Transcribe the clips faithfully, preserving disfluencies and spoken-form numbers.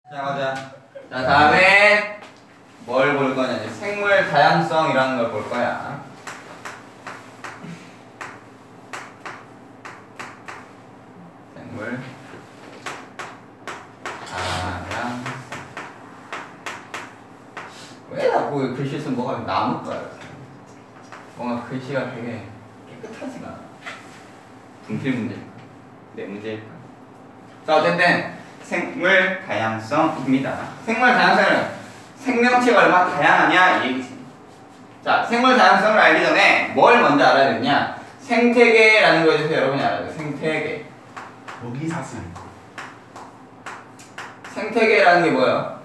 자, 가자. 자, 다음에 뭘 볼 거냐? 이제 생물 다양성이라는 걸 볼 거야. 생물 다양성. 왜 자꾸 글씨 쓰면 뭐가 나뭇가루? 뭔가 글씨가 되게 깨끗하지가 않아. 분필 문제일까? 내 문제일까? 자, 어쨌든 생물 다양성입니다. 생물 다양성은 생명체가 얼마나 다양하냐 이 얘기지. 자, 생물 다양성을 알기 전에 뭘 먼저 알아야 되냐? 생태계라는 거에 대해서 여러분이 알아야 돼. 생태계. 먹이 사슬. 생태계라는 게 뭐예요?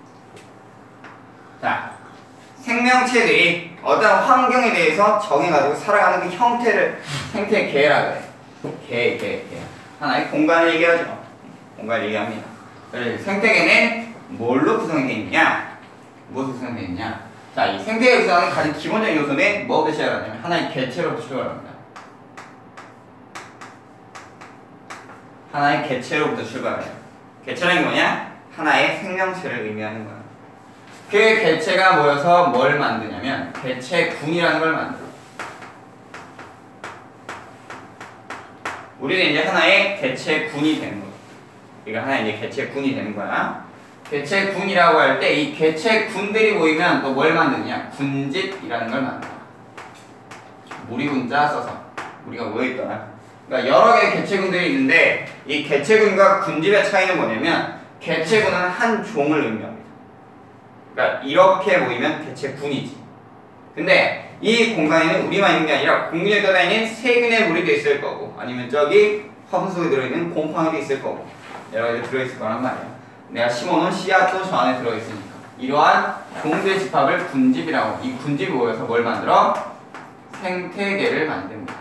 자, 생명체들이 어떤 환경에 대해서 정해가지고 살아가는 그 형태를 생태계라고 해. 개, 개, 개. 하나의 공간을 얘기하죠. 공간을 얘기합니다. 그래서 생태계는 뭘로 구성이 되어 있냐? 무엇으로 구성되어 있냐? 자, 이 생태계 구성의 가장 기본적인 요소는 뭐부터 시작하냐면 하나의 개체로부터 출발합니다. 하나의 개체로부터 출발해요. 개체라는 게 뭐냐? 하나의 생명체를 의미하는 거야. 그 개체가 모여서 뭘 만드냐면 개체군이라는 걸 만들어. 우리는 이제 하나의 개체군이 되는 거야. 이거 하나의 이제 개체군이 되는 거야. 개체군이라고 할 때 이 개체군들이 모이면 또 뭘 만드냐? 군집이라는 걸 만들어. 무리군자 써서 우리가 모여있더라. 그러니까 여러 개의 개체군들이 있는데 이 개체군과 군집의 차이는 뭐냐면 개체군은 한 종을 의미합니다. 그러니까 이렇게 모이면 개체군이지. 근데 이 공간에는 우리만 있는 게 아니라 공중에 떠다니는 세균의 무리도 있을 거고 아니면 저기 화분 속에 들어있는 곰팡이도 있을 거고 여러 가지 들어있을 거란 말이야. 내가 심어놓은 씨앗도 저 안에 들어있으니까 이러한 종들의 집합을 군집이라고. 이 군집이 모여서 뭘 만들어? 생태계를 만듭니다.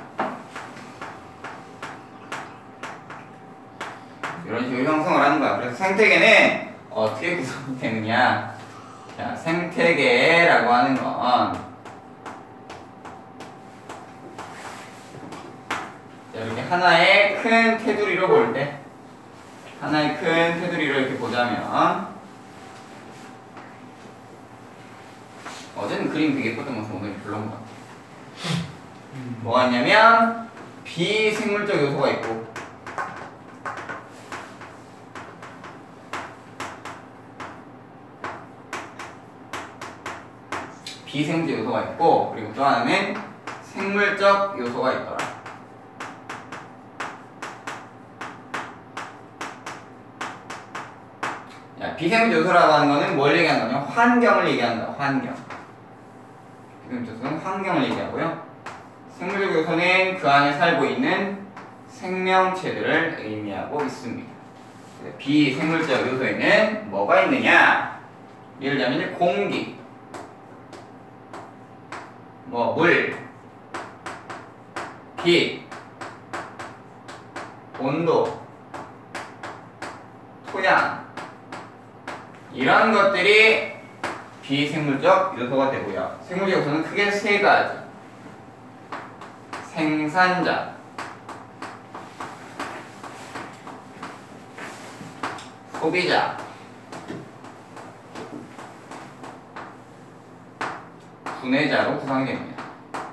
이런 식으로 형성을 하는 거야. 그래서 생태계는 어떻게 구성이 되느냐? 자, 생태계라고 하는 건 자, 이렇게 하나의 큰 테두리로 볼 때 하나의 큰 테두리로 이렇게 보자면 어제는 그림 되게 예뻤던 것같아 오늘 별로인 것 같아. 뭐가 있냐면 비생물적 요소가 있고 비생물적 요소가 있고 그리고 또 하나는 생물적 요소가 있더라. 야, 비생물적 요소라고 하는 거는 뭘 얘기하는 거냐? 환경을 얘기한다. 환경. 비생물적 요소는 환경을 얘기하고요. 생물적 요소는 그 안에 살고 있는 생명체들을 의미하고 있습니다. 비생물적 요소에는 뭐가 있느냐? 예를 들면 공기, 뭐 물, 빛, 온도, 토양 이런 것들이 비생물적 요소가 되고요. 생물적 요소는 크게 세 가지. 생산자, 소비자, 분해자로 구성이 됩니다.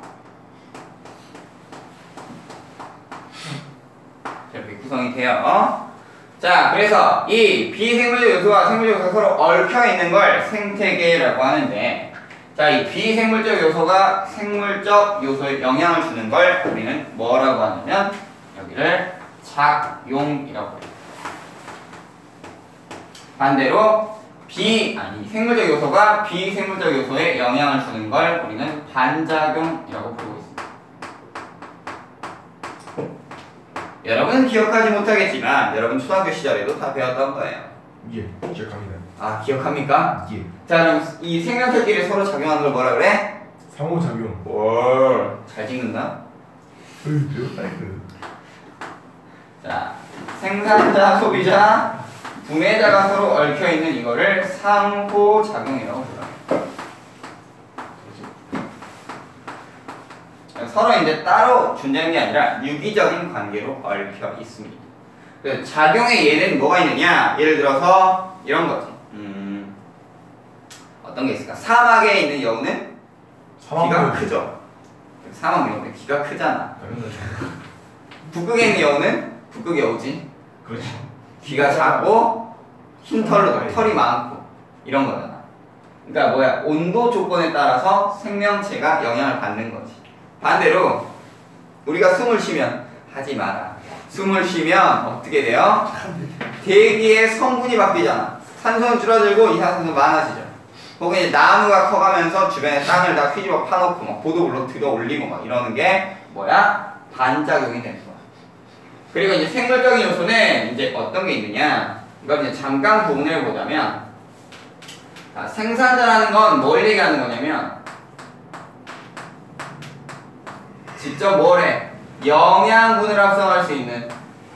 이렇게 구성이 돼요. 자, 그래서 이 비생물적 요소와 생물적 요소가 서로 얽혀 있는 걸 생태계라고 하는데, 자, 이 비생물적 요소가 생물적 요소에 영향을 주는 걸 우리는 뭐라고 하냐면 여기를 작용이라고 해요. 반대로 비 아니 생물적 요소가 비생물적 요소에 영향을 주는 걸 우리는 반작용이라고 부르고 있습니다. 여러분은 기억하지 못하겠지만 여러분 초등학교 시절에도 다 배웠던 거예요. 예, 기억합니다. 아, 기억합니까? 예. 자, 그럼 이 생명체끼리 서로 작용하는 걸 뭐라 그래? 상호작용. 오, 잘 찍는다. 으, 배웠다이그. 자, 생산자, 소비자, 분해자가 서로 얽혀 있는 이거를 상호작용이라고 불러요. 서로 이제 따로 존재하는 게 아니라 유기적인 관계로 얽혀 있습니다. 작용의 예는 뭐가 있느냐? 예를 들어서 이런 거지. 음, 어떤 게 있을까? 사막에 있는 여우는 귀가 크죠. 사막 여우는 귀가 크잖아. 북극에 있는 여우는 북극 여우지. 그렇죠. 귀가 작고 흰 털로 털이 많고 이런 거잖아. 그러니까 뭐야? 온도 조건에 따라서 생명체가 영향을 받는 거지. 반대로 우리가 숨을 쉬면 하지 마라. 숨을 쉬면 어떻게 돼요? 대기의 성분이 바뀌잖아. 산소는 줄어들고 이산화탄소 많아지죠. 혹은 이제 나무가 커가면서 주변에 땅을 다 휘집어 파놓고 막 보도블록 들어 올리고 막 이러는 게 뭐야? 반작용이 되는 거야. 그리고 이제 생물적인 요소는 이제 어떤 게 있느냐? 이걸 이제 잠깐 구분해 보자면, 자, 생산자라는 건 뭘 얘기하는 거냐면, 직접 뭘 해? 영양분을 합성할 수 있는,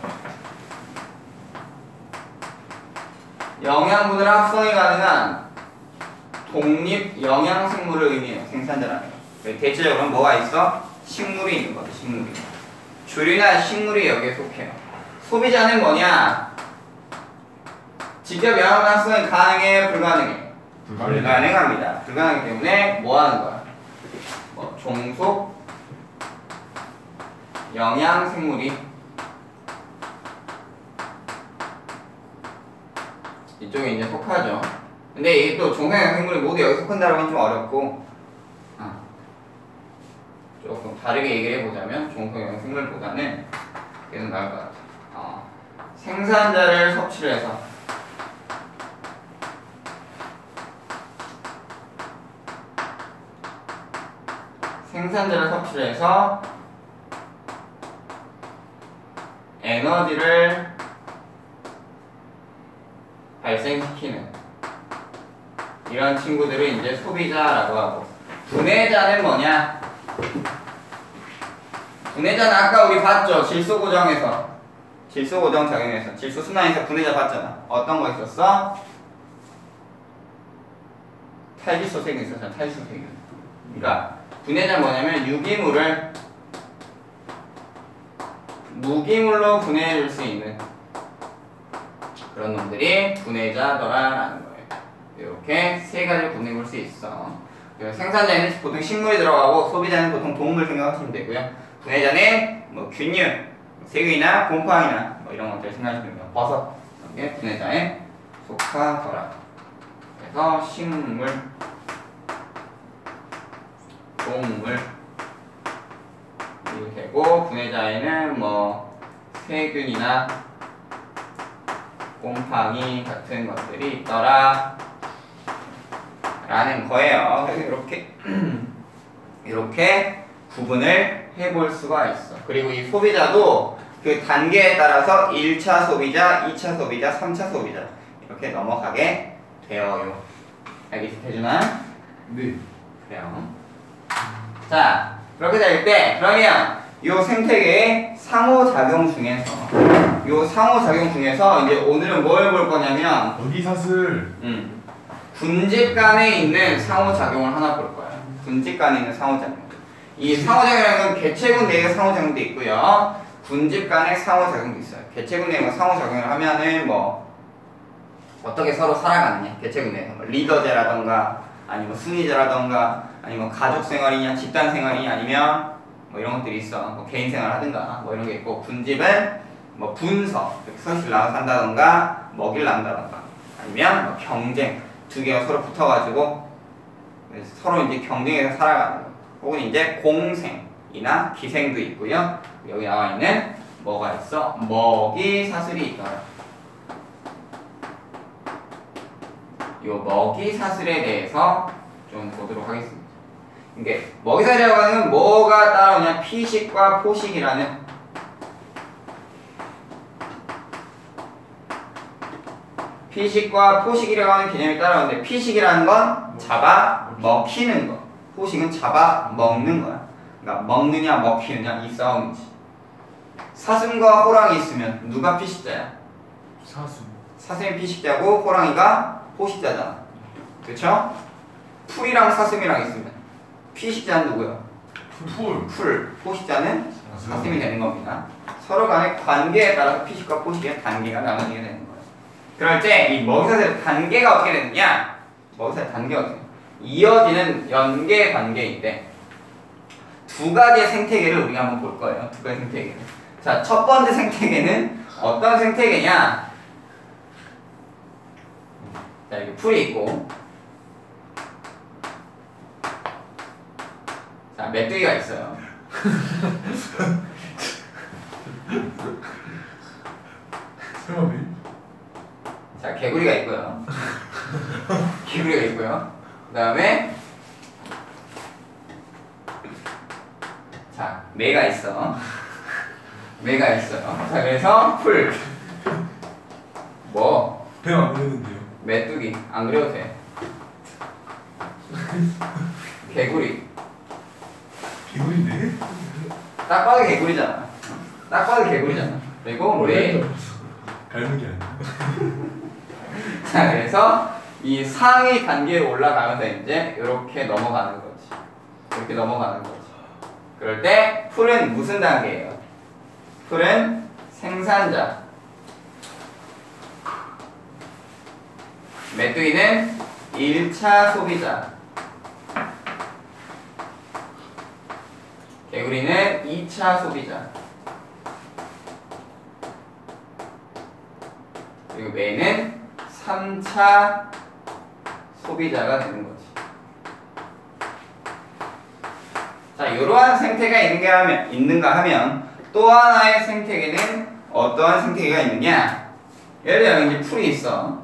영양분을 합성이 가능한 독립 영양생물을 의미해요. 생산자라는 거. 대체적으로 뭐가 있어? 식물이 있는 거죠. 식물이. 줄이나 식물이 여기에 속해요. 소비자는 뭐냐? 직접 영양분 합성이 가능해? 불가능해? 불가능합니다. 불가능하기 때문에 뭐 하는 거야? 뭐 종속 영양생물이 이쪽에 이제 속하죠. 근데 이게 또 종속 영양생물이 모두 여기 속한다고 하면 좀 어렵고, 아, 조금 다르게 얘기를 해보자면 종속 영양생물보다는 계속 나을 것 같아. 어, 생산자를 섭취를 해서 생산자를 섭취를 해서 에너지를 발생시키는 이런 친구들을 이제 소비자라고 하고, 분해자는 뭐냐? 분해자는 아까 우리 봤죠? 질소 고정에서, 질소 고정 작용에서, 질소 순환에서 분해자 봤잖아. 어떤 거 있었어? 탈질소 세균 있었잖아. 탈질소 세균. 그러니까 분해자는 뭐냐면 유기물을 무기물로 분해해줄 수 있는 그런 놈들이 분해자더라라는 거예요. 이렇게 세 가지를 분해해볼 수 있어. 생산자는 보통 식물이 들어가고, 소비자는 보통 동물 생각하시면 되고요. 분해자는 뭐 균류, 세균이나 곰팡이나 뭐 이런 것들 생각하시면 됩니다. 버섯 이런 게 분해자에 속하더라. 그래서 식물, 동물 이 되고, 분해자에는 뭐 세균이나 곰팡이 같은 것들이 있더라 라는 거예요. 그래서 이렇게 이렇게 구분을 해볼 수가 있어. 그리고 이 소비자도 그 단계에 따라서 일 차 소비자, 이 차 소비자, 삼 차 소비자 이렇게 넘어가게 되어요. 알겠지, 태준아? 네. 그래요. 자, 그렇게 될 때 그러면 요 생태계의 상호작용 중에서 요 상호작용 중에서 이제 오늘은 뭘 볼 거냐면, 어디 사슬? 음, 군집 간에 있는 상호작용을 하나 볼 거야. 군집 간에 있는 상호작용. 이 상호작용이라는 건 개체군 내의 상호작용도 있고요, 군집 간의 상호작용도 있어요. 개체군 내의 상호작용을 하면은 뭐 어떻게 서로 살아가느냐, 개체군 내에서 뭐 리더제라던가 아니면 순위제라던가 아니면 가족 생활이냐, 집단 생활이냐, 아니면 뭐 이런 것들이 있어. 뭐 개인 생활 하든가 뭐 이런 게 있고, 군집은 뭐 분서, 선실 나눠서 산다던가 먹이를 낳는다던가 아니면 뭐 경쟁, 두 개가 서로 붙어가지고 서로 이제 경쟁해서 살아가는 거. 혹은 이제 공생이나 기생도 있고요. 여기 나와 있는 뭐가 있어? 먹이 사슬이 있더라. 요 먹이 사슬에 대해서 좀 보도록 하겠습니다. 이게 먹이 사슬이라고 하는 건 뭐가 따라오냐? 피식과 포식이라는 피식과 포식이라고 하는 개념이 따라오는데, 피식이라는 건 잡아 먹히는 거, 포식은 잡아 먹는 거야. 그러니까 먹느냐 먹히느냐 이 싸움이지. 사슴과 호랑이 있으면 누가 피식자야? 사슴. 사슴이 피식자고 호랑이가 포식자잖아. 그쵸? 풀이랑 사슴이랑 있으면 피식자는 누구야? 풀. 풀. 포식자는 사슴이 되는 겁니다. 서로 간의 관계에 따라서 피식과 포식의 단계가 나눠지게 되는 거예요. 그럴 때 이 먹이사슬 단계가 어떻게 되느냐? 먹이사슬 단계가 어떻게 되느냐? 이어지는 연계 관계인데 두 가지의 생태계를 우리가 한번 볼 거예요. 두 가지 생태계. 자, 첫 번째 생태계는 어떤 생태계냐? 자, 여기 풀이 있고, 자, 메뚜기가 있어요. 설마 자, 개구리가 있고요. 개구리가 있고요. 그 다음에 자, 매가 있어. 매가 있어요. 자, 그래서 풀 뭐? 배안 그랬는데요. 메뚜기 안 그려도 돼. 개구리 개구리인데? 딱 봐도 개구리잖아. 딱 봐도 개구리잖아. 그리고 매. 닮은 게 아니야. 자, 그래서 이 상위 단계로 올라가면서 이제 이렇게 넘어가는 거지. 이렇게 넘어가는 거지. 그럴 때 풀은 무슨 단계예요? 풀은 생산자. 메뚜기는 일 차 소비자. 개구리는 이 차 소비자. 그리고 매는 삼 차 소비자가 되는 거지. 자, 이러한 생태가 있는가 하면, 있는가 하면 또 하나의 생태계는 어떠한 생태계가 있느냐? 예를 들면 이제 풀이 있어.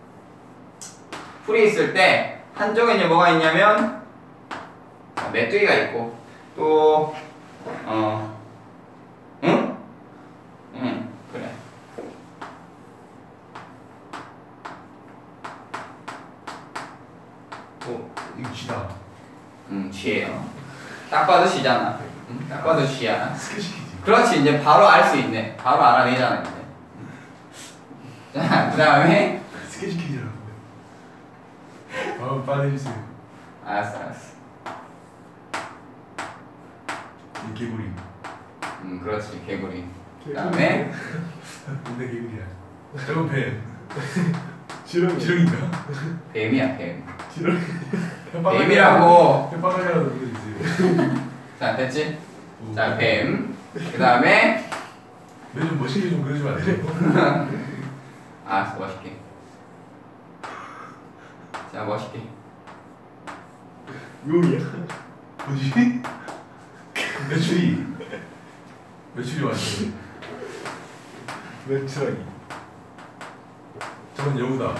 풀이 있을 때 한쪽에 이제 뭐가 있냐면 메뚜기가 있고 또 어, 응? 응, 그래. 어, 이거 쥐다. 응, 쥐예요. 딱 봐도 쥐잖아. 응? 딱 봐도 쥐야. 스케치키지. 그렇지, 이제 바로 알 수 있네. 바로 알아내잖아, 이제. 자, 그 다음에 스케치키지라고. 아, 빨리 해주세요. 알았어, 알았어. 이 개구리. 음, 그렇지, 개구리. 그 다음에 근데 개구리야. 저건 뱀. 지렁이. 지렁인가? 뱀이야, 뱀. 지렁이. 뱀이라고. 혓바닥이라도 그려주세요. 자, 됐지? 자, 뱀. 그 다음에 매좀 멋있게 좀 그려주면 안 돼요? 알았어, 멋있게. 자, 멋있게. 용이야. 뭐지? 매출이. 매출이 완전. 매출하기. 저건 여우다.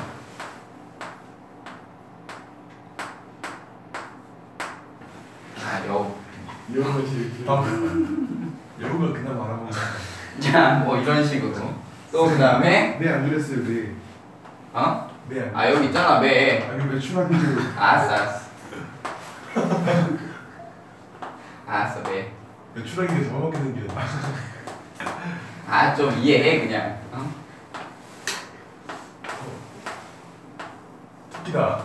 아, 여우. 이런 것이 다음. 여우가 그냥 말하고. 자, 뭐 이런 식으로. 또 그 다음에 네안 그렸어요. 네. 어? 네. 아, 여기 있잖아, 매. 아니 매출하기를. 알았어, 알았어. 알았어, 매. 매출하기가 잡아먹히는 게. 아, 좀 이해해, 그냥. 어? 토끼다.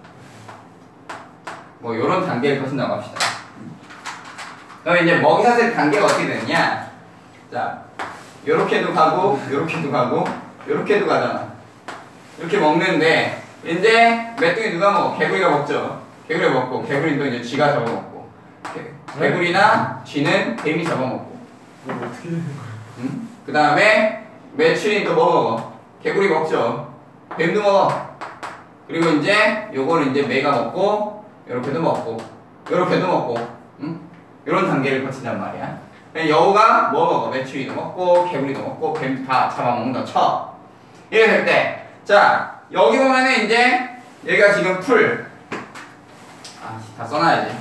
뭐 요런 단계를 거친다고 합시다. 그럼 이제 먹이사슬 단계가 어떻게 되느냐? 자, 요렇게도 가고, 요렇게도 가고, 요렇게도 가잖아. 이렇게 먹는데 이제 메뚜기 누가 먹어? 개구리가 먹죠. 개구리가 먹고, 개구리는 또 이제 쥐가 잡아먹고, 개, 개구리나 쥐는 뱀이 잡아먹고. 뭐 어떻게 되는 거야? 응? 그 다음에 메추린 또 뭐 먹어? 개구리 먹죠. 뱀도 먹어. 그리고 이제 요거는 이제 매가 먹고, 요렇게도 먹고, 요렇게도 먹고, 응? 요런 단계를 거친단 말이야. 여우가 뭐 먹어? 메추리도 먹고, 개구리도 먹고, 뱀 다 잡아먹는다 쳐. 이렇게 될 때, 자, 여기 보면은 이제 얘가 지금 풀. 아, 다 써놔야지.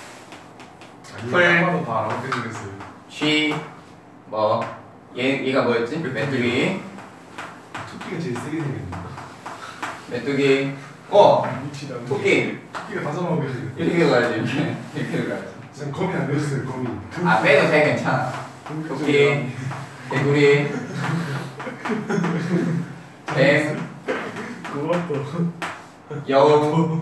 풀. 한 번도 다 알아보게 생겼어요. 쥐, 뭐, 얘, 얘가 뭐였지? 메뚜기. 토끼가 제일 세게 생겼네. 메뚜기. 어! 미치다. 토끼. 토끼가 다 잡아먹게 생겼네. 이렇게 가야지, 이렇게. 이렇게 가야지. 전 거미 안 그렸어요. 거미. 아, 빼도 돼, 괜찮아. 토끼, 개구리, 뱀, 그것도. 여우.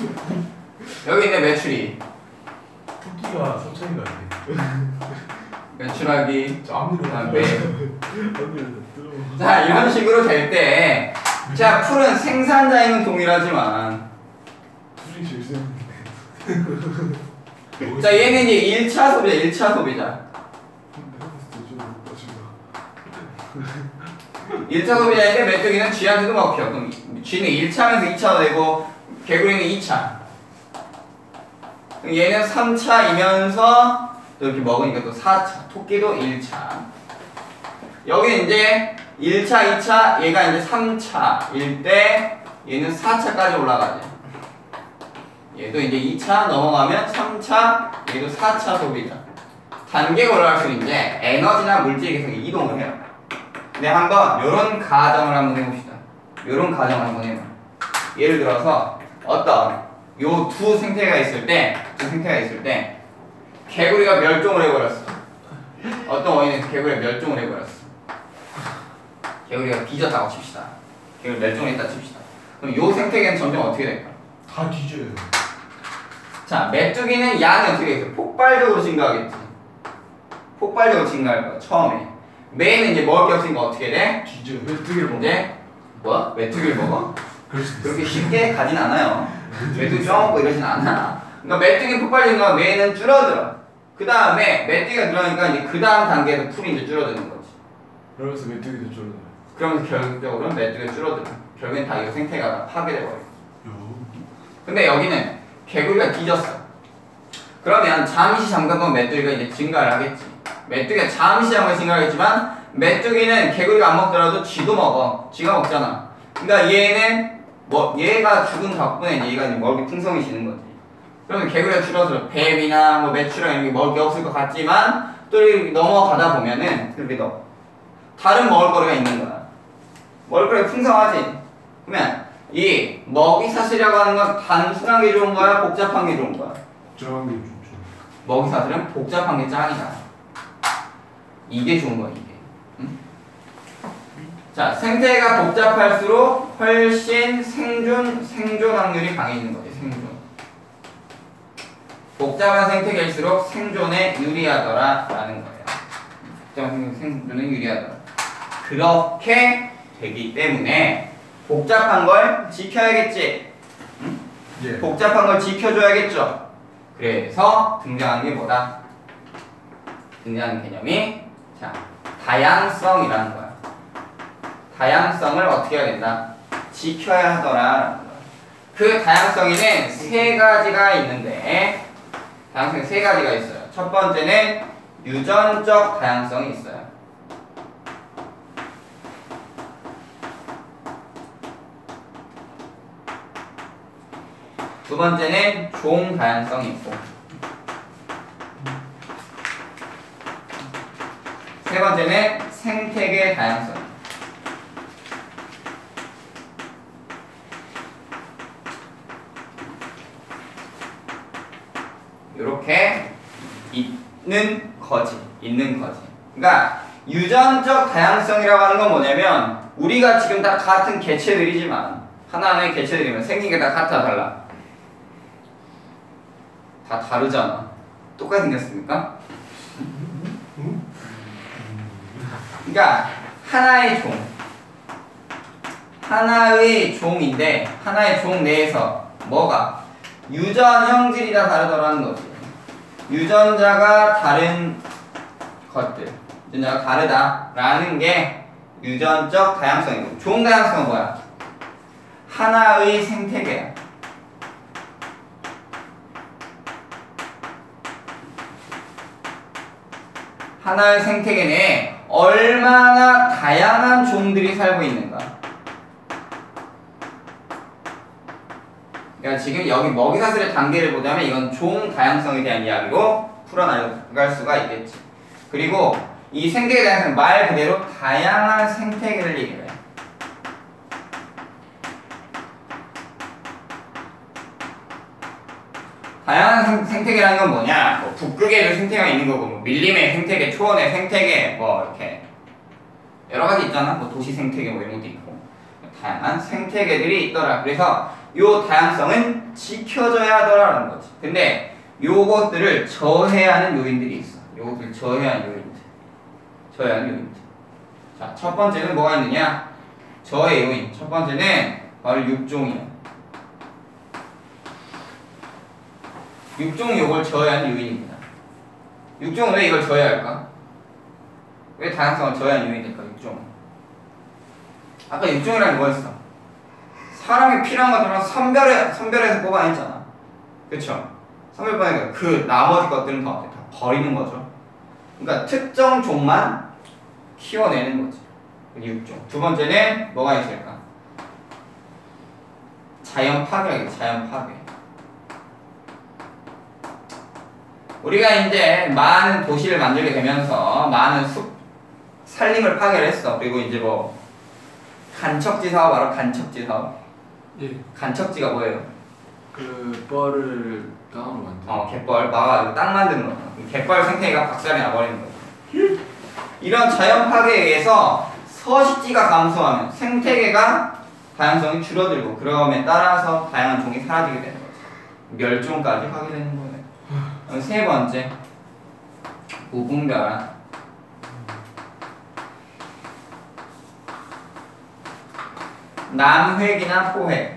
여기 있네, 메추리. 토끼가 삼천인 것 같아. 외출하기. 저 앞니로 그다음에 아니 자 이런 식으로 될 때, 자 풀은 생산자에는 동일하지만, 풀이 제일 센. 자 얘는 이제 일 차 소비자, 일 차 소비자. 일 차 소비자인데 메뚜기는 쥐한테도 먹혀. 그럼 쥐는 일 차면서 이 차가 되고 개구리는 이 차. 그럼 얘는 삼 차이면서 또 이렇게 먹으니까 또 사 차. 토끼도 일 차. 여기 이제 일 차, 이 차, 얘가 이제 삼 차일 때 얘는 사 차까지 올라가지. 얘도 이제 이 차 넘어가면 삼 차, 얘도 사 차 소비자. 단계가 올라갈수록 이제 에너지나 물질이 계속 이동을 해요. 근데 한번 요런 가정을 한번 해봅시다. 요런 가정을 한번 해봐. 예를 들어서 어떤 요 두 생태계가 있을 때, 두 생태계가 있을 때 개구리가 멸종을 해버렸어. 어떤 원인에서 개구리가 멸종을 해버렸어. 개구리가 뒤졌다고 칩시다. 개구리 멸종을 했다 칩시다. 그럼 요 생태계는 점점 어떻게 될까? 다 뒤져요. 자, 메뚜기는 양이 어떻게 되겠어? 폭발적으로 증가하겠지. 폭발적으로 증가할 거야, 처음에. 매는 이제 먹을 게 없으니까 어떻게 돼? 뒤져요. 메뚜기를 먹어. 이제 뭐야? 메뚜기를 먹어? 그럴 수도 그렇게 있어. 쉽게 가진 않아요. 메뚜기 쪄먹고 이러진 않아. 그러니까 메뚜기 폭발 증가하면 매는 줄어들어. 그 다음에 메뚜기가 늘어나니까 이제 그 다음 단계에서 풀이 이제 줄어드는 거지. 그러면서 메뚜기도 줄어들어. 그러면서 결국적으로는 메뚜기가 줄어들어. 결국엔 다 이 생태가 다 파괴돼 버려. 요. 근데 여기는 개구리가 뒤졌어. 그러면 잠시 잠깐만 메뚜기가 이제 증가를 하겠지. 메뚜기가 잠시 잠깐 증가하겠지만 메뚜기는 개구리가 안 먹더라도 쥐도 먹어. 쥐가 먹잖아. 그러니까 얘는 뭐 얘가 죽은 덕분에 얘가 이제 먹을 게 풍성해지는 거지. 그러면 개구리가 줄어서 뱀이나 뭐 메추라 이런 게 먹을 게 없을 것 같지만 또 이렇게 넘어가다 보면은 그렇게 더 다른 먹을거리가 있는 거야. 먹을거리가 풍성하지. 그러면 이 먹이 사슬이라고 하는 건 단순한 게 좋은 거야? 복잡한 게 좋은 거야? 복잡한 게 좋죠. 먹이 사슬은 복잡한 게 짱이다. 이게 좋은 거야, 이게. 응? 자, 생태가 복잡할수록 훨씬 생존, 생존 확률이 강해지는 거지, 생존. 복잡한 생태계일수록 생존에 유리하더라 라는 거예요. 복잡한 생존에 유리하더라. 그렇게 되기 때문에 복잡한 걸 지켜야겠지. 응? 예. 복잡한 걸 지켜줘야겠죠. 그래서 등장하는 게 뭐다? 등장하는 개념이 자 다양성이라는 거야. 다양성을 어떻게 해야 된다? 지켜야 하더라라는 거야. 그 다양성에는 세 가지가 있는데 다양성이 세 가지가 있어요. 첫 번째는 유전적 다양성이 있어요. 두 번째는 종 다양성이 있고 세 번째는 생태계 다양성. 이렇게 있는 거지. 있는 거지. 그러니까 유전적 다양성이라고 하는 건 뭐냐면 우리가 지금 다 같은 개체들이지만 하나하나의 개체들이면 생긴 게 다 같아 달라? 다 다르잖아. 똑같이 생겼습니까? 그러니까 하나의 종 하나의 종인데 하나의 종 내에서 뭐가 유전 형질이 다 다르더라는 거지. 유전자가 다른 것들 유전자가 다르다라는 게 유전적 다양성이고 종 다양성은 뭐야? 하나의 생태계야. 하나의 생태계 내에 얼마나 다양한 종들이 살고 있는가. 그러니까 지금 여기 먹이사슬의 단계를 보자면 이건 종 다양성에 대한 이야기로 풀어나갈 수가 있겠지. 그리고 이 생태계에 대해서는 말 그대로 다양한 생태계를 얘기해. 다양한 생태계라는 건 뭐냐? 뭐 북극에도 생태계가 있는 거고, 뭐 밀림의 생태계, 초원의 생태계, 뭐 이렇게 여러 가지 있잖아. 뭐 도시 생태계 뭐 이런 것도 있고 다양한 생태계들이 있더라. 그래서 요 다양성은 지켜져야 하더라라는 거지. 근데 요것들을 저해하는 요인들이 있어. 요것들을 저해하는 요인. 저해한 요인이죠. 자, 첫 번째는 뭐가 있느냐? 저해 요인. 첫 번째는 바로 육종이에요. 육종이 이걸 저해한 요인입니다. 육종은 왜 이걸 저해할까? 왜 다양성을 저해한 요인이 될까? 육종. 아까 육종이라는 게 뭐였어? 사람이 필요한 것들은 선별해, 선별해서 뽑아냈잖아. 그쵸? 선별 뽑아내니까 그 나머지 것들은 다 어때? 다 버리는 거죠. 그러니까 특정 종만 키워내는 거지. 육종. 두 번째는 뭐가 있을까? 자연 파괴라고 자연 파괴. 우리가 이제 많은 도시를 만들게 되면서 많은 숲 산림을 파괴를 했어. 그리고 이제 뭐 간척지 사업 알아? 간척지 사업. 예. 간척지가 뭐예요? 그 뻘을 땅으로 만든. 어, 갯벌 막아가지고 땅 만드는 거. 갯벌 생태계가 박살이 나버리는 거죠. 이런 자연 파괴에 의해서 서식지가 감소하면 생태계가 다양성이 줄어들고 그럼에 따라서 다양한 종이 사라지게 되는 거죠. 멸종까지 하게 되는 거예요. 세 번째, 무분별한 남획이나 포획.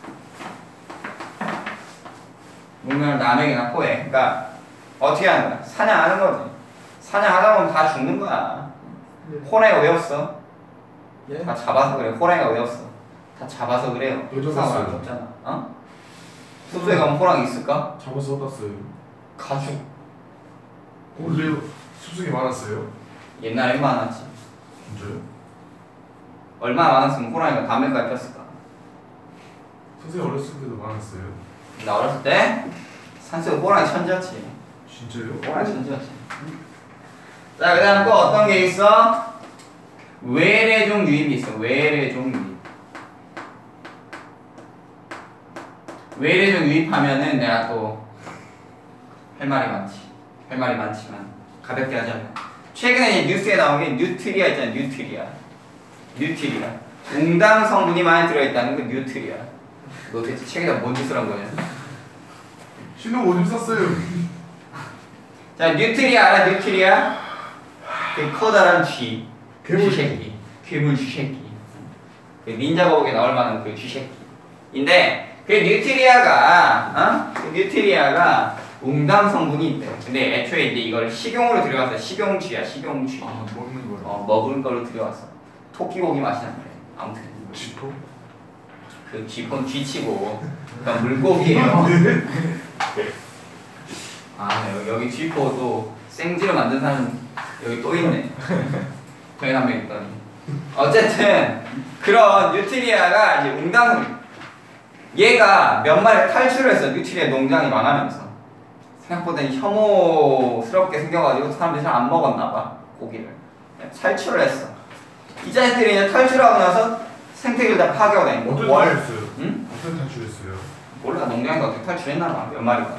무분별한 남획이나 포획. 그러니까 어떻게 하는 거야? 사냥하는 거지. 사냥하다 보면 다 죽는 거야. 호랑이가 왜 없어? 예? 다 잡아서 그래. 호랑이가 왜 없어? 다 잡아서 그래요. 왜 잡았어요? 안 잡잖아. 어? 숲속에 가면 호랑이 있을까? 잡아서 어디다 써요? 가죽. 원래 숲속에 많았어요? 옛날엔 많았지. 진짜요? 얼마나 많았으면 호랑이가 담배까지 폈을까? 선생님 어렸을 때도 많았어요? 나 어렸을 때 산속에 호랑이 천지였지. 진짜요? 호랑이 천지였지. 자, 그 다음 또 어떤 게 있어? 외래종 유입이 있어. 외래종 유입. 외래종 유입하면은 내가 또 할 말이 많지. 할 말이 많지만 가볍게 하자면 최근에 이제 뉴스에 나온 게 뉴트리아 있잖아. 뉴트리아. 뉴트리아. 웅당 성분이 많이 들어있다는 그 뉴트리아. 너 대체 책에다 뭔 짓을 한 거냐? 신호 오줌 쌌어요. 자, 뉴트리아 알아? 뉴트리아? 그 커다란 쥐. 괴물 쥐새끼. 괴물 쥐새끼. 그 닌자 거북에 나올 만한 그 쥐새끼인데 그 뉴트리아가 어? 그 뉴트리아가 웅당 성분이 있대. 근데 애초에 이제 이걸 식용으로 들여왔어. 식용쥐야, 식용쥐. 아 먹는 거라. 어, 먹은 걸로 들여왔어. 토끼고기 맛이 난대. 아무튼 지퍼? 그 쥐폰 쥐치고 그러니까 물고기예요. 아 여기, 여기 쥐포도 생쥐로 만든 사람 여기 또 있네. 저희 한 명 있더니. 어쨌든 그런 뉴트리아가 이제 웅당 얘가 몇 마리 탈출을 했어. 뉴트리아 농장이 망하면서 생각보다 혐오스럽게 생겨가지고 사람들이 잘 안 먹었나봐 고기를. 탈출을 했어. 이 자식들이 이제 탈출하고 나서 생태계를 다 파괴하고 다니는 어떻게 거야. 탈출했어요? 응? 어떻게 탈출했어요? 몰라. 농장에서 어떻게 탈출했나봐. 몇 마리가.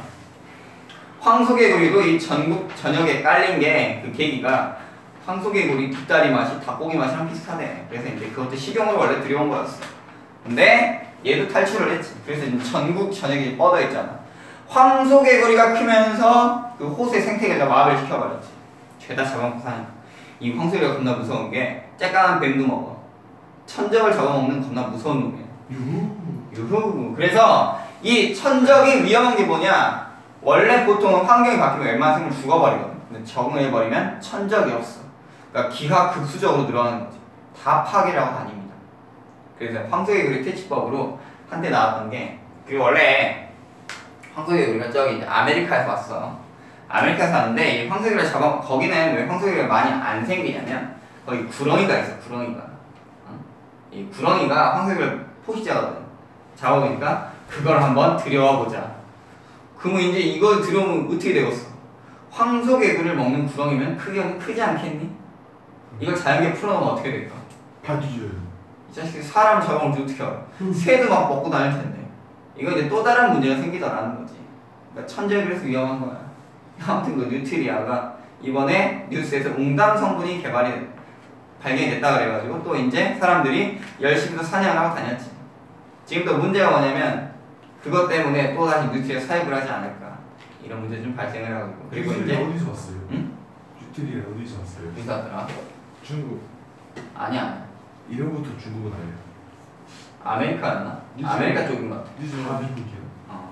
황소개구리도 이 전국 전역에 깔린 게 그 계기가 황소개구리 뒷다리 맛이 닭고기 맛이랑 비슷하대. 그래서 이제 그것도 식용으로 원래 들여온 거였어. 근데 얘도 탈출을 했지. 그래서 이제 전국 전역에 뻗어 있잖아. 황소개구리가 크면서 그 호수의 생태계를 다 마비를 시켜버렸지. 죄다 잡아먹고 사니까. 이 황소개구리가 겁나 무서운 게 쬐까만 뱀도 먹어. 천적을 잡아먹는 겁나 무서운 놈이야. 유후. 유후. 그래서 이 천적이 위험한 게 뭐냐? 원래 보통은 환경이 바뀌면 웬만한 생물 죽어버리거든. 근데 적응해버리면 천적이 없어. 그러니까 기하 급수적으로 늘어나는 거지. 다 파괴를 하고 다닙니다. 그래서 황소개구리 퇴치법으로 한때 나왔던 게, 그 원래 황소개구리가 저기 이제 아메리카에서 왔어. 아메리카에서 왔는데 이 황소개구리를 잡아, 거기는 왜 황소개구리가 많이 안 생기냐면 거기 구렁이가 있어. 구렁이가. 어? 이 구렁이가 황소개구리 포식자거든. 잡아보니까 그걸 한번 들여와보자. 그러면 이제 이걸 들여오면 어떻게 되겠어? 황소개구리를 먹는 구렁이면 크기는 크지 않겠니? 이걸 자연계에 풀어놓으면 어떻게 될까? 다 뒤져요. 이 자식이 사람 잡아먹지 어떻게 알아? 새도 막 먹고 다닐 텐데. 이거 이제 또 다른 문제가 생기더라는 거지. 그러니까 천적이 그래서 위험한 거야. 아무튼 그 뉴트리아가 이번에 뉴스에서 웅당 성분이 개발이 발견이 됐다 그래가지고 또 이제 사람들이 열심히 또 사냥을 하고 다녔지. 지금도 문제가 뭐냐면 그것 때문에 또 다시 뉴트리아 사입을 하지 않을까 이런 문제 좀 발생을 하고 있고. 그리고 이제 어디서 왔어요? 응? 이틀이 어디서 왔어요? 비싸더라. 중국. 아니야. 이름부터 중국은 아니에요. 아메리카였나? 뉴질랜드. 아메리카 쪽인 것 같아. 뉴질랜드 미국이요. 어.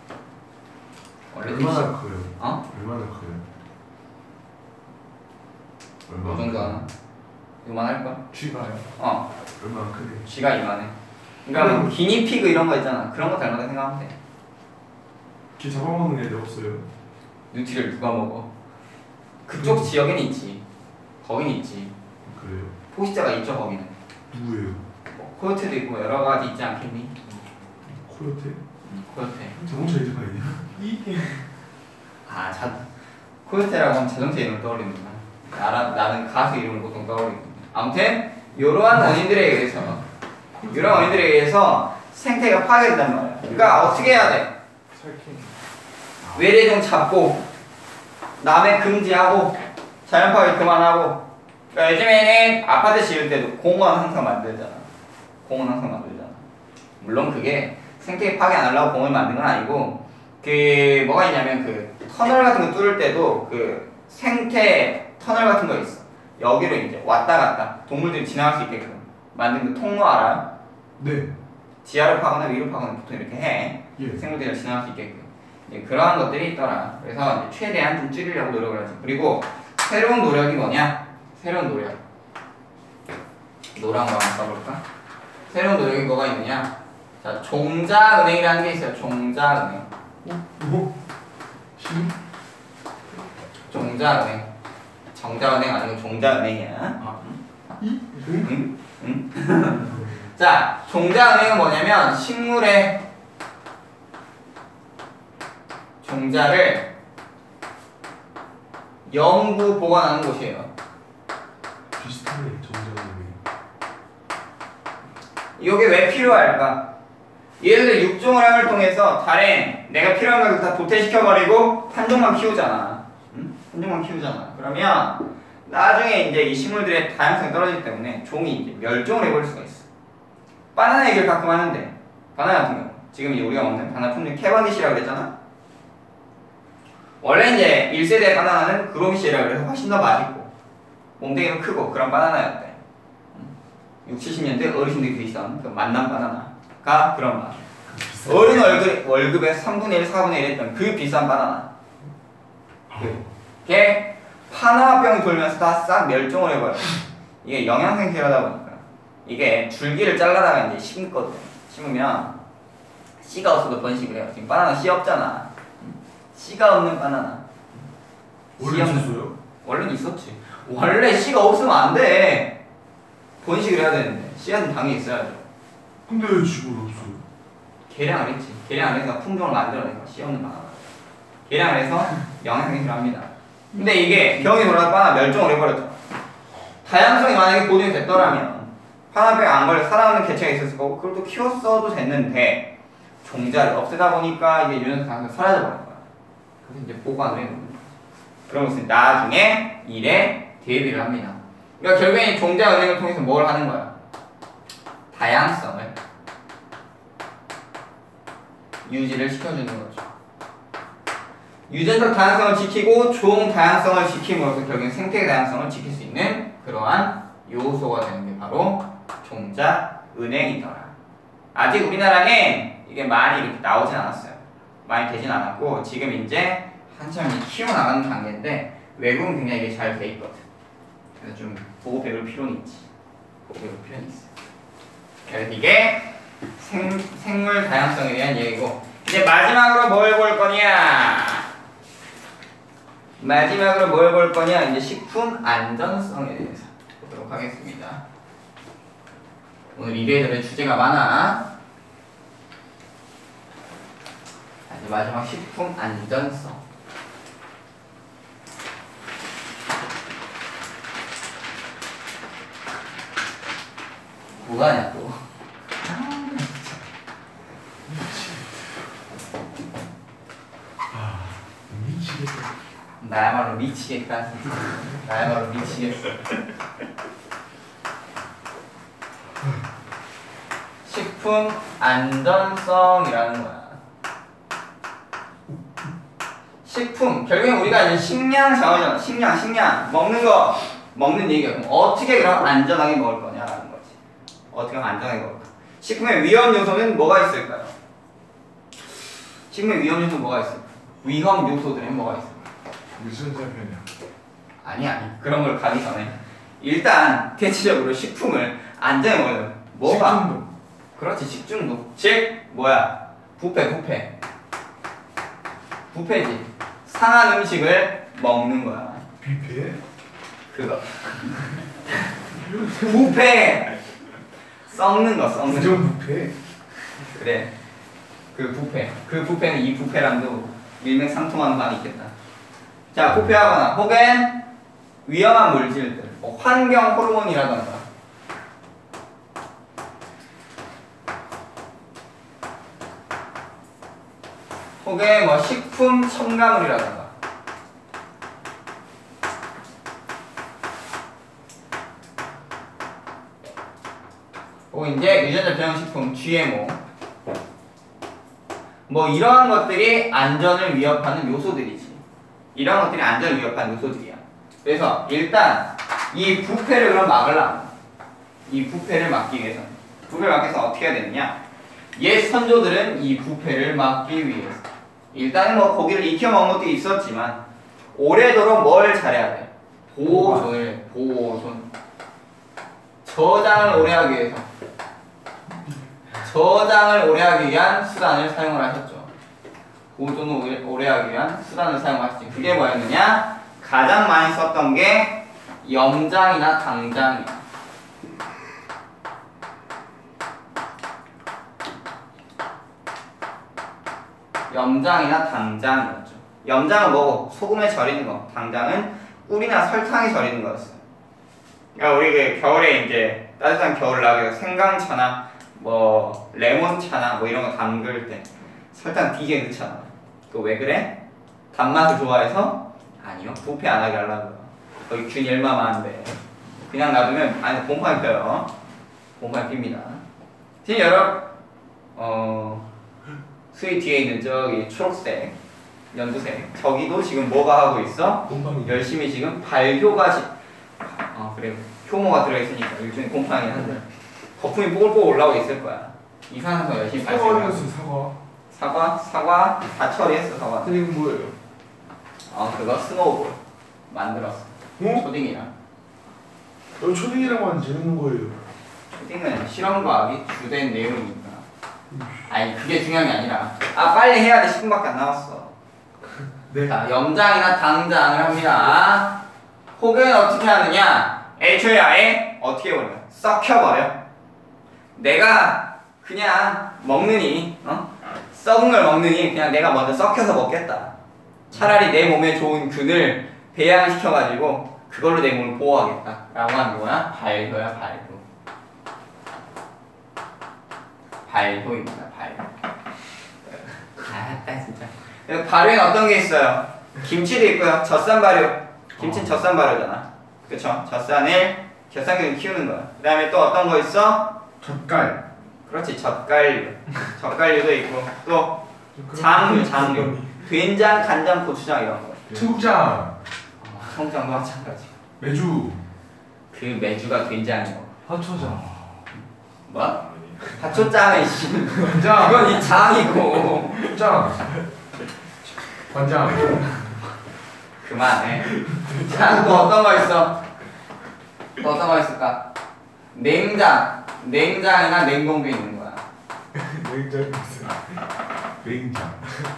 원래 얼마나 대신- 커요? 어? 얼마나 커요? 그 얼마나 정도 커요? 하나? 요만할걸? 쥐가요. 어. 얼마나 크게? 쥐가 이만해. 그러니까 뭐 음. 기니피그 이런 거 있잖아. 그런 거 닮았다 생각하면 돼. 걔 잡아먹는 애들 없어요? 누티를 누가 먹어? 그쪽 지역에는 있지. 거긴 있지. 그래요? 포식자가 있죠 거기는. 누구예요? 뭐 코요테도 있고 뭐 여러 가지 있지 않겠니? 코요테? 음, 코요테. 자동차 이름가 있냐? 아, 자, 코요테라고 하면 자동차 이름을 떠올리는구나. 나라, 나는 가수 이름을 보통 떠올리거든. 아무튼 이러한 원인들에 의해서 이런 원인들에 의해서 생태계가 파괴된단 말이야. 그러니까 어떻게 해야 돼? 살쾡. 외래 좀 잡고 남의 금지하고 자연 파괴 그만하고. 그러니까 요즘에는 아파트 지을 때도 공원 항상 만들잖아. 공원 항상 만들잖아. 물론 그게 생태계 파괴 안 하려고 공원을 만든 건 아니고 그 뭐가 있냐면 그 터널 같은 거 뚫을 때도 그 생태 터널 같은 거 있어. 여기로 이제 왔다 갔다 동물들이 지나갈 수 있게끔 만든 그 통로 알아요? 네. 지하로 파거나 위로 파거나 보통 이렇게 해. 예. 생물들이 지나갈 수 있게끔. 이제 그러한 것들이 있더라. 그래서 이제 최대한 좀 줄이려고 노력을 하지. 그리고 새로운 노력이 뭐냐? 새로운 노력. 노란 거 한번 써볼까? 새로운 노력이 뭐가 있느냐? 자, 종자은행이라는 게 있어요. 종자은행. 뭐? 신? 종자은행. 정자은행 아니고 종자은행이야. 아. 이? 응? 응? 자, 종자은행은 뭐냐면 식물의 종자를 연구 보관하는 곳이에요. 비슷하네 정자님이. 이게 왜 필요할까? 얘네들 육종을 함을 통해서 다른 내가 필요한 걸 다 도태시켜버리고 한 종만 키우잖아. 응? 한 종만 키우잖아. 그러면 나중에 이제 이 식물들의 다양성이 떨어지기 때문에 종이 이제 멸종을 해버릴 수가 있어. 바나나 얘기를 가끔 하는데 바나나 같은 경우 지금 이제 우리가 먹는 바나나 품종 캐번디시라고 그랬잖아. 원래 이제 일 세대 바나나는 그로미시라고 그래서 훨씬 더 맛있고 몸뚱이도 크고 그런 바나나였대. 육십, 칠십 년대 어르신들이 드시던 그 만남 바나나가 그런 맛. 어른 월급, 월급의 삼분의 일, 사분의 일 했던 그 비싼 바나나. 걔 파나마병이 돌면서 다 싹 멸종을 해버려. 이게 영양생태라다 보니까 이게 줄기를 잘라다가 이제 심거든. 심으면 씨가 없어도 번식을 해요. 지금 바나나 씨 없잖아. 씨가 없는 바나나. 원래 있었어요? 원래는 있었지. 원래 씨가 없으면 안 돼. 번식을 해야 되는데 씨앗은 당연히 있어야죠. 근데 왜 지금 없어요? 계량을 했지. 계량을 해서 품종을 만들어내서 씨 없는 바나나. 계량을 해서 영양생태를 합니다. 근데 이게 병이 돌아서 바나나 멸종을 해버렸죠. 다양성이 만약에 보존이 됐더라면 파나병 안 걸려 살아남는 개체가 있었을 거고 그걸 또 키웠어도 됐는데 종자를 없애다 보니까 이게 유전자 다양성이 사라져버린 거야. 그래서 이제 보관을 해놓는 거야. 그러면서 나중에 일에 대비를 합니다. 그러니까 결국엔 종자은행을 통해서 뭘 하는 거야? 다양성을 유지를 시켜주는 거죠. 유전적 다양성을 지키고 종 다양성을 지킴으로써 결국엔 생태 다양성을 지킬 수 있는 그러한 요소가 되는 게 바로 종자은행이더라. 아직 우리나라는 이게 많이 이렇게 나오진 않았어요. 많이 되진 않았고 지금 이제 한참 키워나가는 단계인데 외국은 굉장히 이게 잘 돼 있거든. 그래서 좀 보고 배울 필요는 있지. 보고 배울 필요는 있어. 그래서 이게 생, 생물 다양성에 대한 얘기고 이제 마지막으로 뭘 볼 거냐? 마지막으로 뭘 볼 거냐? 이제 식품 안전성에 대해서 보도록 하겠습니다. 오늘 이래저래 주제가 많아. 이제 마지막 식품 안전성. 뭐하냐 또? 아 미치겠다. 나야말로 미치겠다. 진짜. 나야말로 미치겠어. 식품 안전성이라는 거야. 식품. 결국엔 우리가 이제 식량 자원이잖아. 식량, 식량. 먹는 거, 먹는 얘기야. 그럼 어떻게 그럼 안전하게 먹을 거냐라는 거지. 어떻게 하면 안전하게 먹을까? 식품의 위험 요소는 뭐가 있을까요? 식품의 위험 요소는 뭐가 있을까? 위험 요소들은 뭐가 있을까? 유전자변이야. 아니 아니 그런 걸 가기 전에 일단 대체적으로 식품을 안전하게 먹으려면 뭐가? 식중독. 그렇지 식중독. 즉 뭐야? 부패 부패. 부패지. 상한 음식을 먹는 거야. 뷔페? 그거. 부패. 썩는 거 썩는 거. 부정 뷔페? 그래. 그 부패. 그 부패는 이 부패랑도 일맥상통하는 바는 있겠다. 자, 부패하거나 혹은 위험한 물질들, 뭐 환경 호르몬이라던가. 혹은 뭐 식품 첨가물이라던가. 혹은 이제 유전자 변형 식품 지엠오. 뭐 이러한 것들이 안전을 위협하는 요소들이지. 이러한 것들이 안전을 위협하는 요소들이야. 그래서 일단 이 부패를 그럼 막으려면 이 부패를 막기 위해서 부패를 막기 위해서 어떻게 해야 되느냐? 옛 선조들은 이 부패를 막기 위해서 일단은 뭐 고기를 익혀 먹은 것도 있었지만 오래도록 뭘 잘해야 돼? 보존을 보존 저장을 오래 하기 위해서 저장을 오래 하기 위한 수단을 사용을 하셨죠. 보존을 오래 하기 위한 수단을 사용하셨지. 그게 뭐였느냐? 가장 많이 썼던 게 염장이나 당장이야. 염장이나 당장이었죠. 염장은 뭐고? 소금에 절이는 거. 당장은 꿀이나 설탕에 절이는 거였어요. 그러니까 우리 그 겨울에 이제 따뜻한 겨울나게 생강차나 뭐 레몬차나 뭐 이런 거 담글 때 설탕 되게 넣잖아. 그거 왜 그래? 단맛을 좋아해서? 아니요. 부패 안 하게 하려고요. 거기 균이 얼마 많은데 그냥 놔두면 안에 곰팡이 펴요. 곰팡이 핍니다. 지금 여러분 어 수위 뒤에 있는 저기 초록색 연두색 저기도 지금 뭐가 하고 있어? 곰팡이. 열심히 지금 발효가 지... 아 그래 효모가 들어있으니까 일종의 곰팡이 한데 거품이 뽀글뽀글 올라오고 있을 거야. 이산화탄소 열심히 사과 발생하고. 어디 갔어 사과? 사과? 사과 다 처리했어 사과. 근데 이거 뭐예요? 어 그거 스노우볼 만들었어. 어? 초딩이랑. 너 초딩이라고 하면 재밌는 거예요. 초딩은 실험과학이 주된 내용이니까. 아니 그게 중요한 게 아니라 아 빨리 해야 돼. 십 분밖에 안 남았어. 네. 자 염장이나 당장을 합니다. 혹은 어떻게 하느냐? 애초에 아예 어떻게 버려? 썩혀버려. 내가 그냥 먹느니 어? 썩은 걸 먹느니 그냥 내가 먼저 썩혀서 먹겠다. 차라리 내 몸에 좋은 균을 배양시켜가지고 그걸로 내 몸을 보호하겠다 라고 하는 거야. 발효야 발효. 발효입니다 발효. 아 진짜. 발효에는 어떤 게 있어요? 김치도 있고요. 젖산 발효. 김치는 젖산 발효잖아. 그쵸? 젖산을 젖산균을 키우는 거야. 그 다음에 또 어떤 거 있어? 젓갈. 그렇지 젓갈류. 젓갈류도 있고 또 장류 장류. 된장, 간장, 고추장 이런 거. 청국장. 청장도 마찬가지. 매주. 그 매주가 된장이고. 화초장. 뭐? 화초장은 씨. 관장. 그건 이 장이고. 장. 관장. 그만해. 자, 또 어떤 거 있어? 또 어떤 거 있을까? 냉장. 냉장이나 냉동도 있는 거야. 냉장 무슨? 냉장.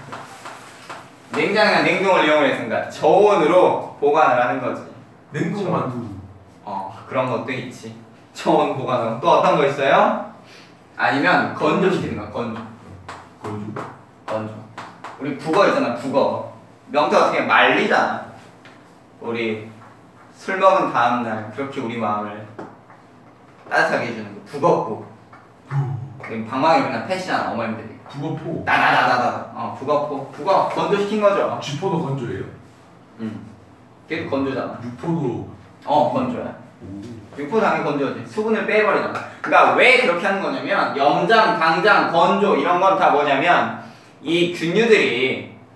냉장이나 냉동을 이용했으니까 저온으로 보관을 하는 거지. 냉동 만두. 어, 그런 것도 있지. 저온 보관은 또 어떤 거 있어요? 아니면 건조시키는 거야. 건조. 건조. 건조. 우리 북어 있잖아. 북어. 명태 어떻게 말리잖아. 우리 술 먹은 다음 날 그렇게 우리 마음을 따뜻하게 해주는 거. 북어국. 방망이 그냥 패시잖아. 어머님들이. 북어포. 나나나나나. 어, 북어포. 북어 건조시킨 거죠. 쥐포도 건조예요? 응. 걔도 건조잖아. 육포도. 어, 건조야. 오. 육포 당연히 건조지. 수분을 빼버리잖아. 그러니까 왜 그렇게 하는 거냐면 염장, 당장, 건조 이런 건 다 뭐냐면 이 균류들이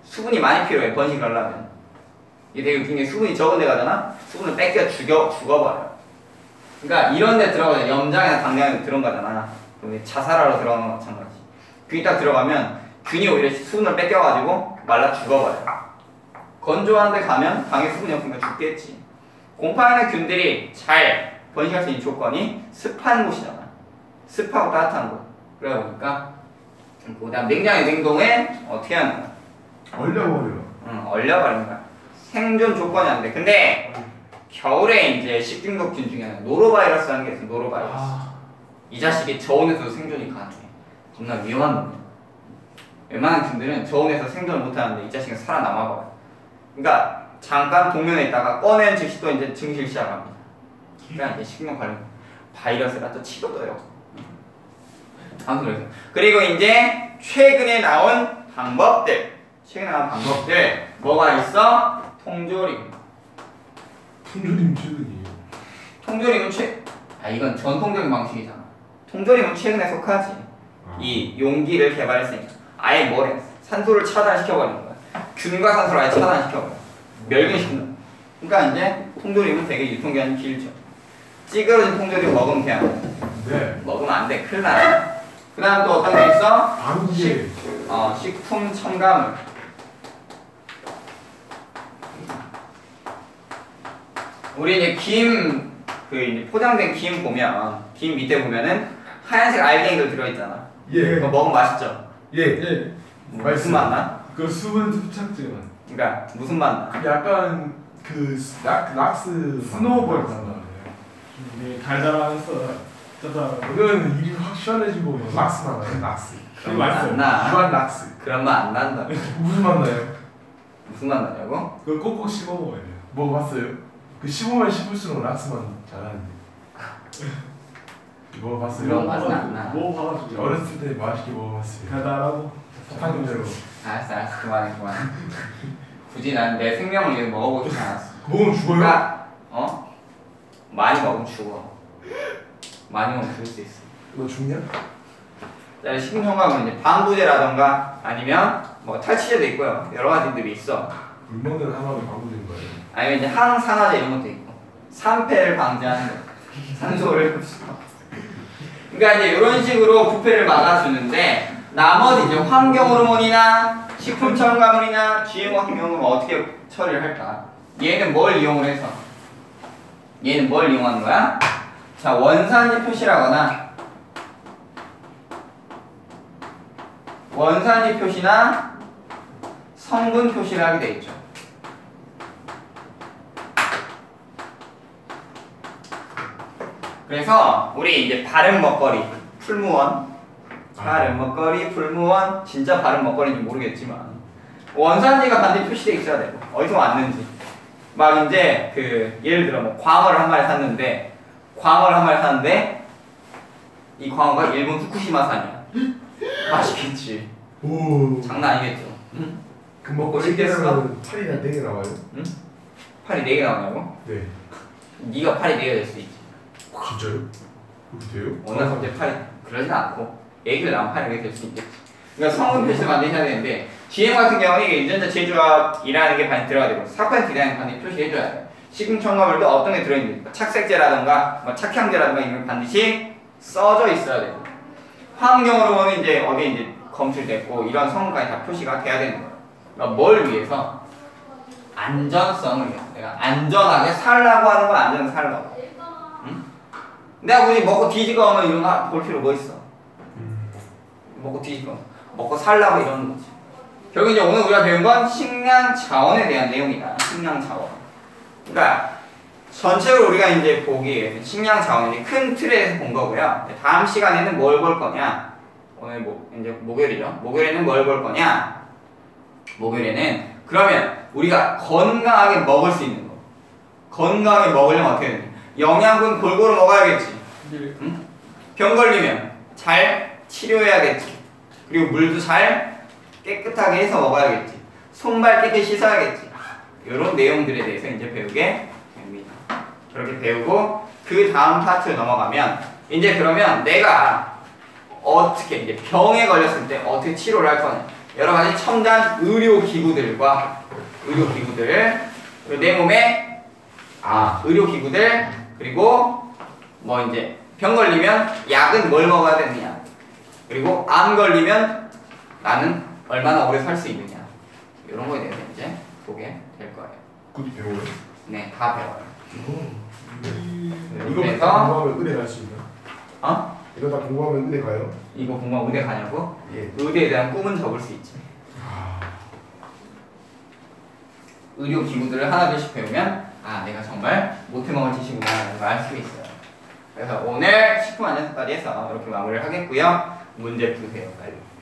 수분이 많이 필요해 번식을 하려면. 이게 되게 웃긴 게 수분이 적은 데 가잖아. 수분을 뺏겨 죽여 죽어버려. 그러니까 이런 데 들어가면 염장이나 당장에 들어가잖아. 그럼 자살하러 들어가는 거 마찬가지. 균이 딱 들어가면 균이 오히려 수분을 뺏겨가지고 말라 죽어버려. 건조한 데 가면 방에 수분이 없으니까 죽겠지. 곰팡이나 균들이 잘 번식할 수 있는 조건이 습한 곳이잖아. 습하고 따뜻한 곳. 그러다 보니까 그 다음 냉장의 냉동에 어떻게 하는 거야? 얼려버려. 응, 얼려버리는 거야. 생존 조건이 안 돼. 근데 겨울에 이제 식중독균 중에 하나 노로바이러스라는 게 있어. 노로바이러스. 아. 이 자식이 저온에서도 생존이 가능해. 겁나 위험한 놈이야. 웬만한 균들은 저온에서 생존을 못하는데 이 자식은 살아남아버려. 그러니까 잠깐 동면에 있다가 꺼낸 즉시 또 이제 증식을 시작합니다. 그러니까 이제 식물 관련 바이러스가 또 치료도요. 아무튼 그래서 그리고 이제 최근에 나온 방법들. 최근에 나온 방법들 뭐가 있어? 통조림. 통조림 최근이에요. 통조림은 최, 아 이건 전통적인 방식이잖아. 통조림은 최근에 속하지. 아. 이 용기를 개발했으니까 아예 뭐래? 산소를 차단시켜버리는 거야. 균과 산소를 아예 차단시켜버려. 멸균시킨다. 그러니까 이제 통조림은 되게 유통기한이 길죠. 찌그러진 통조림 먹으면 그냥 네. 먹으면 안 돼. 큰일 나. 그 다음 또 어떤 게 있어? 방제. 어, 식품 첨가물. 우리 이제 김, 그 이제 포장된 김 보면, 김 밑에 보면은 하얀색 알갱이들 들어있잖아. 예. 그거 먹으면 맛있죠? 예. 예. 뭐 무슨 맛 나? 그 수분 흡착제만. 그러니까 무슨 맛 나? 약간 그 락, 락스 스노우볼 있잖아. 이게 달달하면서 짜다. 오늘은 입이 확 시원해지고 락스 나나요? 락스. 그런 맛 안 나. 유한 락스. 그런 맛 안 난다. 무슨 맛 나요? 무슨 맛 나냐고? 그거 꼭꼭 씹어 먹어야 돼요. 먹어봤어요? 그 씹으면 씹을수록 락스만 잘하는데. 먹어봤어요? 그런 맛은 안 나. 먹어봐가지고. 어렸을 때 맛있게 먹어봤어요. 달달하고. 사탕 들고. 알았어, 알았어. 그만해, 그만해. 굳이 난 내 생명을 위해 먹어보고 싶지 않았어. 먹으면 죽어요? 그러니까, 어? 많이 먹으면 죽어. 많이 먹으면 죽을 수 있어. 너 죽냐? 자, 식품첨가물은 이제 방부제라던가 아니면 뭐 탈취제도 있고요. 여러 가지들이 있어. 물 먹는 하나로 바꾸는 거예요. 아니면 이제 항산화제 이런 것도 있고. 산패를 방지하는 거. 산소를 흡수. 그러니까 이제 이런 식으로 부패를 막아주는데 나머지 이제 환경 호르몬이나 식품 첨가물이나 지엠오 같은 경우는 어떻게 처리를 할까? 얘는 뭘 이용을 해서? 얘는 뭘 이용하는 거야? 자, 원산지 표시라거나 원산지 표시나 성분 표시를 하게 돼 있죠. 그래서 우리 이제 바른 먹거리, 풀무원, 바른 먹거리, 풀무원, 진짜 바른 먹거리인지 모르겠지만 원산지가 반드시 표시돼 있어야 되고 어디서 왔는지. 막 이제 그 예를 들어 뭐 광어를 한 마리 샀는데 광어를 한 마리 샀는데 이 광어가 일본 후쿠시마산이야. 맛있겠지. 오. 장난 아니겠죠. 응? 그 먹고 맛있겠어? 식대면 팔이나 네 개 나와요? 응? 팔이 네 개 나오냐고? 네. 네가 팔이 네 개 될 수 있지. 어, 진짜요? 그렇게 돼요? 어느 날 갑자기 팔이 그러진 않고 애기를 낳으면 팔이 네 개 될 수 있겠지. 그러니까 성분 표시를 만드셔야 되는데 지엠 같은 경우는 이게 유전자 재조합이라는 게 반드시 들어가야 되고 사건 디자인 반드시 표시해줘야 돼. 식품 첨가물도 어떤 게 들어있는지 착색제라든가 뭐 착향제라든가 이런 게 반드시 써져 있어야 되고 환경 호르몬은 이제 어디에 이제 검출됐고 이런 성분까지 다 표시가 돼야 되는 거예요. 그러니까 뭘 위해서? 안전성을 위해서. 내가 안전하게 살라고 하는 건 안전하게 살라고. 응? 내가 굳이 먹고 뒤지고 오면 이런 거 볼 필요 뭐 있어? 음. 먹고 뒤지고 먹고 살라고 이러는 거지. 결국 이제 오늘 우리가 배운 건 식량 자원에 대한 내용이다. 식량 자원. 그러니까 전체로 우리가 이제 보기에 식량 자원이 큰 틀에서 본 거고요. 다음 시간에는 뭘 볼 거냐? 오늘 뭐 이제 목요일이죠. 목요일에는 뭘 볼 거냐? 목요일에는 그러면 우리가 건강하게 먹을 수 있는 거. 건강하게 먹으려면 어떻게 되냐? 영양분 골고루 먹어야겠지. 응? 병 걸리면 잘 치료해야겠지. 그리고 물도 잘 깨끗하게 해서 먹어야겠지. 손발 깨끗이 씻어야겠지. 이런 내용들에 대해서 이제 배우게 됩니다. 그렇게 배우고 그 다음 파트로 넘어가면 이제 그러면 내가 어떻게 이제 병에 걸렸을 때 어떻게 치료를 할 거냐. 여러 가지 첨단 의료기구들과 의료기구들 그리고 내 몸에 아 의료기구들 그리고 뭐 이제 병 걸리면 약은 뭘 먹어야 되느냐 그리고 암 걸리면 나는 얼마나 오래 살 수 있느냐 이런 거에 대해서 이제 보게 될 거예요. 그것도 배워요? 네, 다 배워요. 이거 그래서 다 공부하면 의대 갈 수 있나? 어? 이거 다 공부하면 의대 가요? 이거 공부하면 의대 가냐고? 예. 의대에 대한 꿈은 접을 수 있지. 아, 의료기구들을 하나둘씩 배우면 아 내가 정말 못해먹을 짓이구나 라는 걸 알 수 있어요. 그래서 오늘 식품 안전사까지 해서 이렇게 마무리를 하겠고요. 문제 푸세요 빨리.